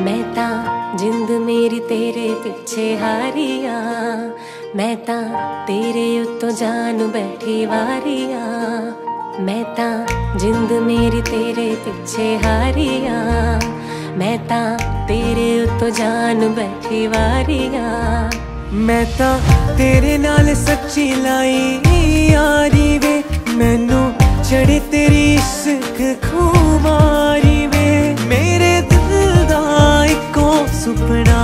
मैं तां जिंद मेरी तेरे पिछे हारिया, मैं तां तेरे उत्तों जान बैठी वारिया, मैं तां जिंद मेरी तेरे पिछे हारिया, मैं तां तेरे उत्तों जान बैठी वारिया। मैं तां तेरे नाल सच्ची लाई यारी वे, मैनू चढ़े तेरी इश्क खुमारी वे, मेरे दिल दा इको सुपना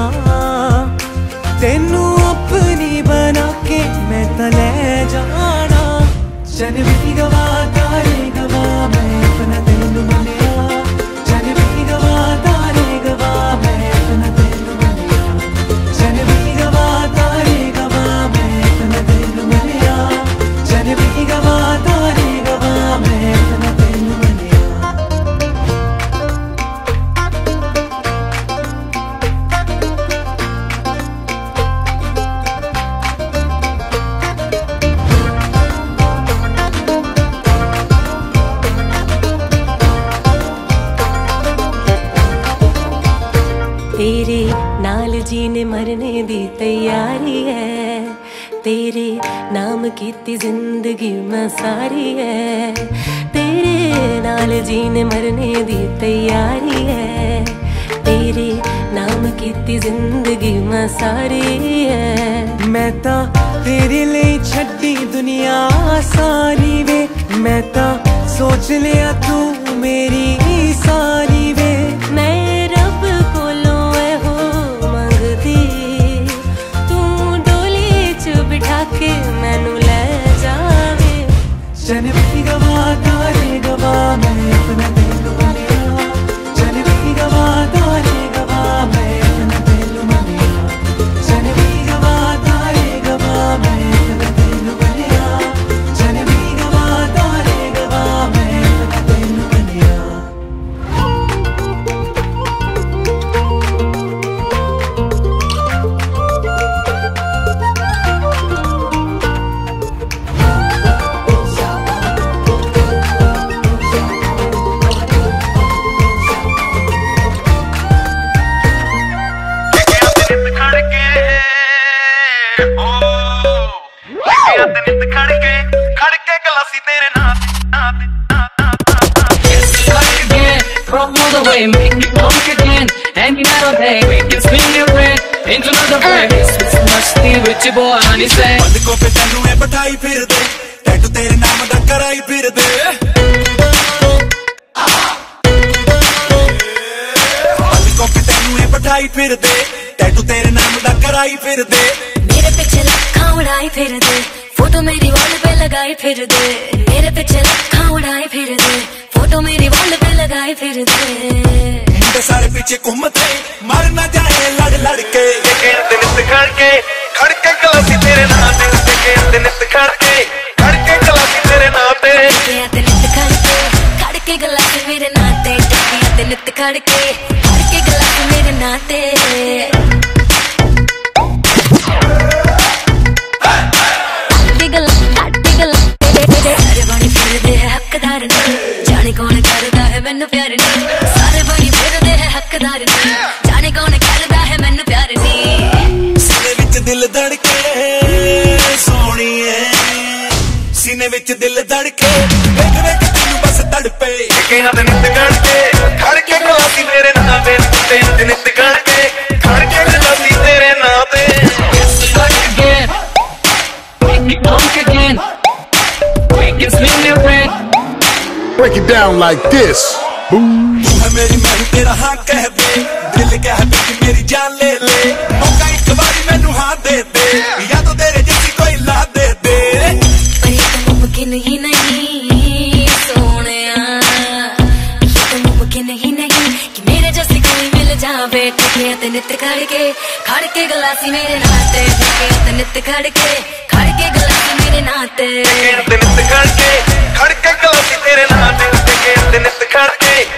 तेनू अपनी बना के मैं तां ले जाना। चन भी गवा तारे गवा मैं अपना तेनू मनिया, चन भी गवा तारे गवा मैं अपना तेनू मनिया, चन भी गवा तारे गवा मैं अपना तेनू मनिया, चन भी गवा तारे गवा मैं अपना तेनू मनिया। तेरे नाल जीने मरने दी तैयारी है, तेरे नाम कीती जिंदगी मैं सारी है, तेरे नाल जीने मरने दी तैयारी है, तेरे नाम कीती जिंदगी मैं सारी है। मैं तां तेरे लिए छड्डी दुनिया सारी वे, मैं तां सोच लिया तू मेरी सारी वे, मैं रब कोलों हो मंगदी तू डोली च बिठा के मैनू ले जावे। चन भी गवा तारे गवा मैं अपना तेनू मनिया, चन भी गवा तारे गवा मैं अपना तेनू मनिया, चन भी गवा तारे गवा मैं अपना तेनू मनिया, चन भी गवा तारे गवा मैं अपना तेनू मनिया। From all the way, make me punk again. Hanging out all day, we can swing your friend into another place. It's masti with your boy, honey say. बंद को पे तन्नू है बटाई फिर दे, टैटू तेरे नाम दा कराई फिर दे। बंद को पे तन्नू है बटाई फिर दे, टैटू तेरे नाम दा कराई फिर दे। मेरे पीछे लखा उड़ाई फिर दे, फोटो मेरी वॉल पे लगाई फिर दे, मेरे पीछे लखा उड़ाई फिर दे, फोटो मेरी वॉल पे लगाई फिर दे। मुंडे सारे पीछे घूमते मर ना जाए लड़ लड़ के, नित खड़के गलासी तेरे नाम ते, नित खड़के गलासी तेरे नाम ते, नित खड़के गलासी मेरे नाते, नित खड़के गलासी मेरे नाते। सारे बनी फिरदे है हकदार नहीं, जाने कौन करदा है मैनू प्यार नहीं, सारे बनी फिरदे है हकदार नहीं, जाने कौन करदा है मैनू प्यार नहीं। सीने विच दिल धड़के सोहणीए, सीने विच दिल धड़के वेख वेख तैनू बस तड़पे, नित खड़के गलासी तेरे नाम ते, नित खड़के गलासी तेरे नाम ते। Make me punk again. We can swing your friend. Break it down like this. तू है मेरी मैं तेरा हाँ कह दे, दिल कह दे कि मेरी जान ले ले, मौका एक बारी मैनू हाँ दे दे, या तो तेरे जैसी कोई ला दे दे। पर ये तो मुमकिन ही नहीं सोनिया, ये तो मुमकिन ही नहीं कि मेरे जैसी कोई मिल जावे। ठिके ते नित खड़के गलासी मेरे नाते, ठिके ते नित खड़के गलासी मेरे नाते, नित खड़के गलासी तेरे नाम ते, नित खड़के